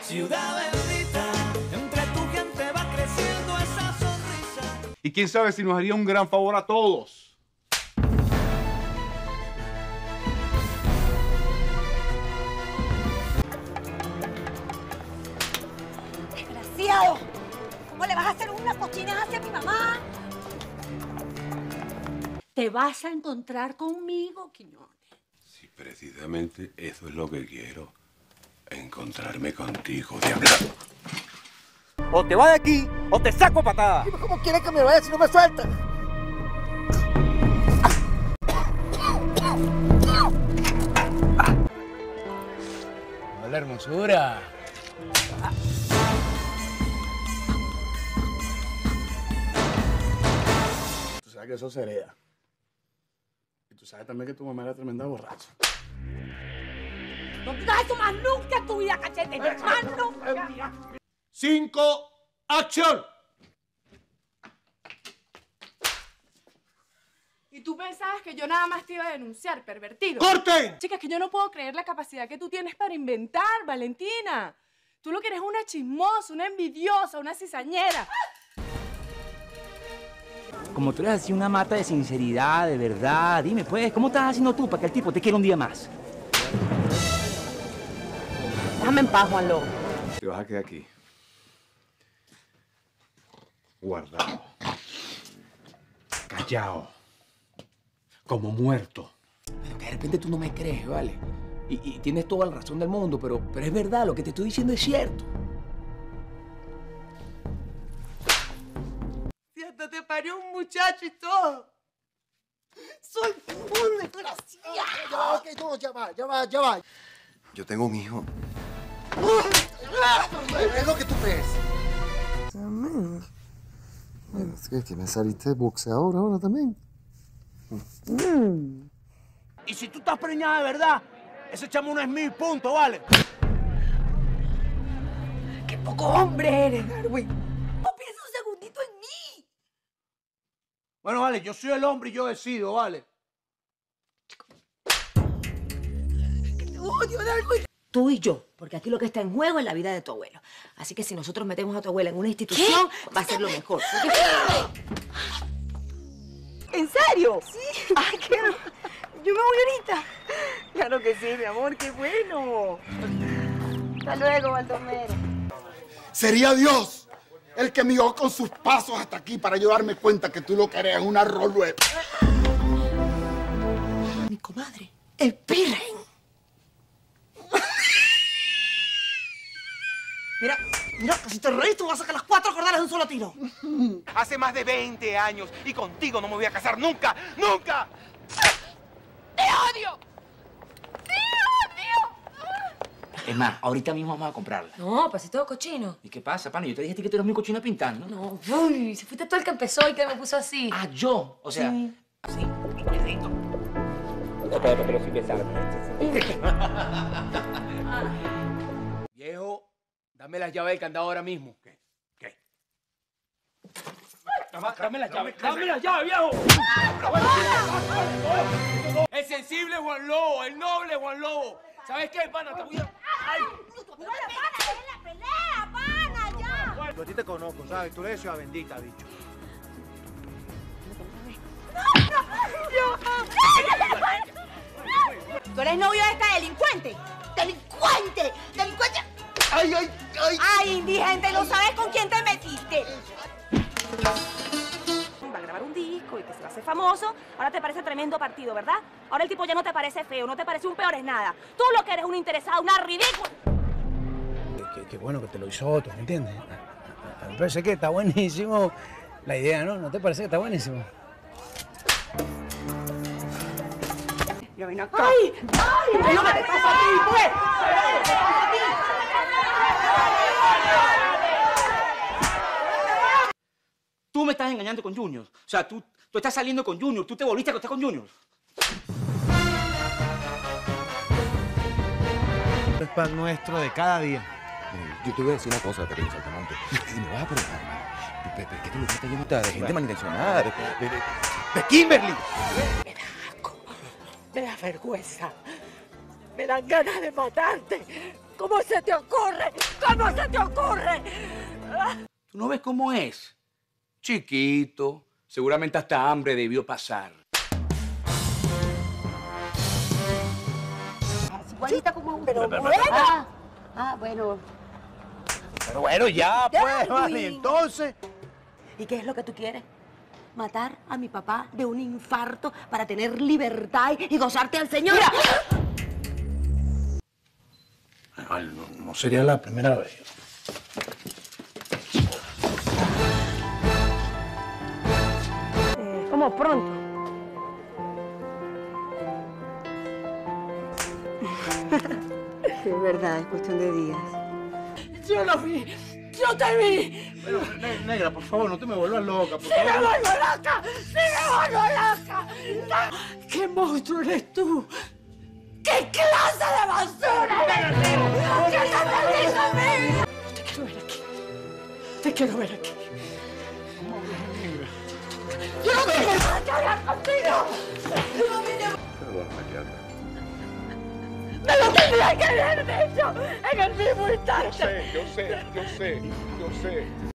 Ciudad bendita, entre tu gente va creciendo esa sonrisa. Y quién sabe si nos haría un gran favor a todos. ¡Desgraciado! ¿Cómo le vas a hacer una cochinada hacia mi mamá? Te vas a encontrar conmigo, Quiñones. Sí, precisamente eso es lo que quiero. Encontrarme contigo, diablo. O te vas de aquí, o te saco patada. ¿Cómo quieres que me vaya si no me sueltas? Hola, hermosura. Tú sabes que eso se hereda. Y tú sabes también que tu mamá era tremenda borracha. No digas eso más nunca en tu vida, cachete. Más nunca. 5, acción. Y tú pensabas que yo nada más te iba a denunciar, pervertido. ¡Corten! Chica, es que yo no puedo creer la capacidad que tú tienes para inventar, Valentina. Tú lo que eres es una chismosa, una envidiosa, una cizañera. Como tú eres así una mata de sinceridad, de verdad, dime pues, ¿cómo estás haciendo tú para que el tipo te quiera un día más? Déjame en paz, Juan Lobo. Te vas a quedar aquí. Guardado. Callado. Como muerto. Pero que de repente tú no me crees, ¿vale? Y tienes toda la razón del mundo, pero es verdad, lo que te estoy diciendo es cierto. Cierto, te parió un muchacho y todo. Soy un desgraciado. Ok, no, ya va. Yo tengo un hijo. Es lo que tú crees. Es que me saliste de boxeador ahora también. Y si tú estás preñada de verdad, ese chamo no es mío, punto, ¿vale? ¡Qué poco hombre eres, Darwin! No piensa un segundito en mí. Bueno, vale, yo soy el hombre y yo decido, ¿vale? ¡Te odio, Darwin! Tú y yo, porque aquí lo que está en juego es la vida de tu abuelo. Así que si nosotros metemos a tu abuela en una institución, va a ser lo mejor. ¿En serio? Sí. Ay, qué... Yo me voy ahorita. Claro que sí, mi amor, qué bueno. Hasta luego, Baldomero. Sería Dios el que me llevó con sus pasos hasta aquí para yo darme cuenta que tú lo que eres es una rolueta. Mi comadre, el Pirren. Mira, que si te reís tú vas a sacar las 4 cordales de un solo tiro. Hace más de 20 años y contigo no me voy a casar nunca, ¡nunca! ¡Te odio! ¡Te odio! Es más, ahorita mismo vamos a comprarla. No, pues es todo cochino. ¿Y qué pasa, pana? Yo te dije que tú eres muy cochina pintando. No, uy, se fuiste tú el que empezó y que me puso así. Ah, yo. O sea, Sí. así, perrito. Pero sin besar. Viejo, dame las llaves del candado ahora mismo. ¿Qué? Dame las llaves, viejo. El sensible Juan Lobo, el noble Juan Lobo. ¿Sabes qué, pana? Te voy a... ¡Ay! ¡La pelea, pana, ya! Yo a ti te conozco, ¿sabes? Tú eres ciudad bendita, bicho. ¿Tú eres novio de esta delincuente? ¡Delincuente! ¡Delincuente! ¡Ay! ¡Ay, indigente! ¿No sabes con quién te metiste? Va a grabar un disco y que se va a hacer famoso. Ahora te parece tremendo partido, ¿verdad? Ahora el tipo ya no te parece feo, no te parece un peor es nada. Tú lo que eres una interesada, una ridícula. Qué bueno que te lo hizo otro, ¿me entiendes? A mí me parece que está buenísimo la idea, ¿no? ¿No te parece que está buenísimo? Yo vine acá. ¡Ay! ¡Ay! ¿Qué es lo que te pasa a ti, pues? ¿Qué te pasa a ti? Tú me estás engañando con Junior. O sea, tú estás saliendo con Junior. Tú te volviste a acostar con Junior. Es pan nuestro de cada día. Yo te voy a decir una cosa, pequeño saltamonte. Y me vas a preguntar, hermano. ¿Por qué te lo está lleno de gente malintencionada? De Kimberly. Me da asco, me da vergüenza, me dan ganas de matarte. ¿Cómo se te ocurre? ¿Cómo se te ocurre? ¿Tú no ves cómo es? Chiquito, seguramente hasta hambre debió pasar. Igualita como un... Pero bueno. Bueno. Pero bueno, ya, pues, Darwin. vale, entonces. ¿Y qué es lo que tú quieres? ¿Matar a mi papá de un infarto para tener libertad y gozarte al Señor? Vale, no sería la primera vez. Como pronto. Es verdad, es cuestión de días. Yo lo vi. ¡Yo te vi! Pero, negra, por favor, no te me vuelvas loca, por ¡Sí me vuelvo loca! ¡Sí me vuelvo loca! ¿Qué monstruo eres tú? ¿Qué clase de basura eres tú? ¿Qué te hizo a mí? Te quiero ver aquí. Te quiero ver aquí. ¡Yo no tengo nada que hablar contigo! ¡No vine! ¡Me lo tendría que haber dicho en el mismo instante! Yo sé.